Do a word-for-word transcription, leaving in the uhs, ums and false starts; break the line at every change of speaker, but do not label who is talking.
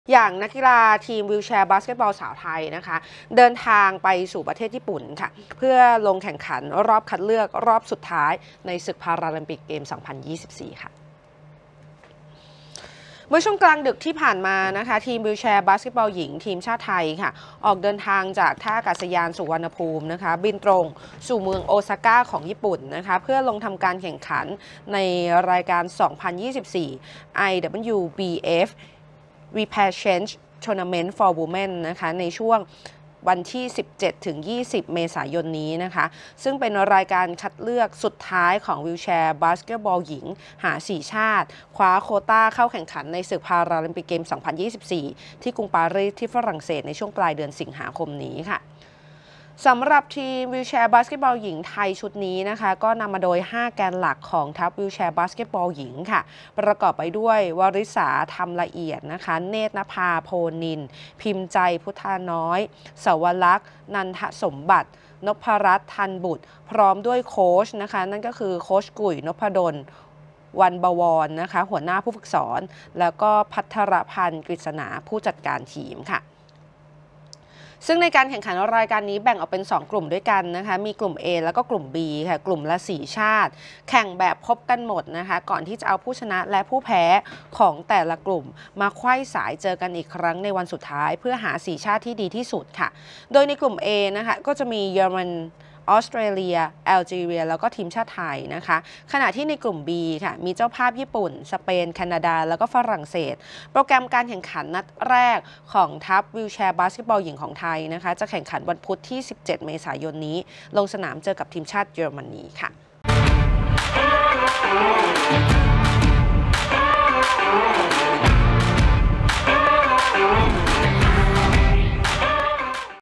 อย่างนักกีฬาทีมวีลแชร์บาสเกตบอลสาวไทยนะคะเดินทางไปสู่ประเทศญี่ปุ่นค่ะเพื่อลงแข่งขันรอบคัดเลือกรอบสุดท้ายในศึกพาราลิมปิกเกม สองพันยี่สิบสี่ ค่ะเมื่อช่วงกลางดึกที่ผ่านมานะคะทีมวีลแชร์บาสเกตบอลหญิงทีมชาติไทยค่ะออกเดินทางจากท่าอากาศยานสุวรรณภูมินะคะบินตรงสู่เมืองโอซาก้าของญี่ปุ่นนะคะเพื่อลงทำการแข่งขันในรายการ สองพันยี่สิบสี่ ไอ ดับเบิลยู บี เอฟ Repair Change Tournament for Women นะคะในช่วงวันที่ สิบเจ็ดถึงยี่สิบ เมษายนนี้นะคะซึ่งเป็นรายการคัดเลือกสุดท้ายของวีลแชร์บาสเกตบอลหญิงหาสี่ชาติคว้าโควต้าเข้าแข่งขันในศึกพาราลิมปิกเกม สองพันยี่สิบสี่ ที่กรุงปารีสที่ฝรั่งเศสในช่วงปลายเดือนสิงหาคมนี้ค่ะสำหรับทีมวีลแชร์บาสเกตบอลหญิงไทยชุดนี้นะคะก็นำมาโดยห้าแกนหลักของทัพวีลแชร์บาสเกตบอลหญิงค่ะประกอบไปด้วยวริษาธรรมละเอียดนะคะเนตรนภาโพนินพิมพ์ใจพุทธาน้อยสวรักษ์นันทสมบัตินพรัตน์ทันบุตรพร้อมด้วยโค้ชนะคะนั่นก็คือโค้ชกุ๋ยนพดลวันบวรนะคะหัวหน้าผู้ฝึกสอนแล้วก็พัทรพันธ์กฤษณาผู้จัดการทีมค่ะซึ่งในการแข่งขันรายการนี้แบ่งออกเป็น สอง กลุ่มด้วยกันนะคะมีกลุ่ม A แล้วก็กลุ่ม B ค่ะกลุ่มละสี่ชาติแข่งแบบพบกันหมดนะคะก่อนที่จะเอาผู้ชนะและผู้แพ้ของแต่ละกลุ่มมาไขว้สายเจอกันอีกครั้งในวันสุดท้ายเพื่อหาสี่ชาติที่ดีที่สุดค่ะโดยในกลุ่ม A นะคะก็จะมีเยอรมันออสเตรเลียแอลจีเรียแล้วก็ทีมชาติไทยนะคะขณะที่ในกลุ่ม B ค่ะมีเจ้าภาพญี่ปุ่นสเปนแคนาดาแล้วก็ฝรั่งเศสโปรแกรมการแข่งขันนัดแรกของทัพวีลแชร์บาสเกตบอลหญิงของไทยนะคะจะแข่งขันวันพุธที่สิบเจ็ดเมษายนนี้ลงสนามเจอกับทีมชาติเยอรมนีค่ะ